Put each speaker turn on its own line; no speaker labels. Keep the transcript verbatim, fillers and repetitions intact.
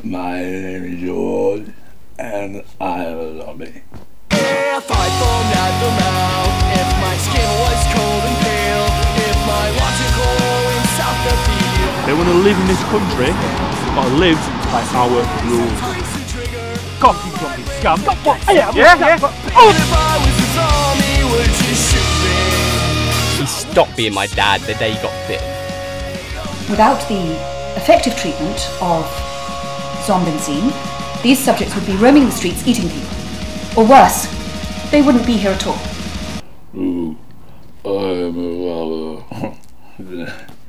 My name is George, and I am a zombie.
If I foamed at the mouth, if my skin was cold and pale, if my logical in south of field.
They want to live in this country, but live by our rules.
God, you zombie scum! What? Yeah,
yeah, yeah.
Oh. If I was a zombie, would you shoot me?
He stopped being my dad the day he got bitten.
Without the effective treatment of zombenzine, these subjects would be roaming the streets eating people. Or worse, they wouldn't be here at all.
Ooh, I'm a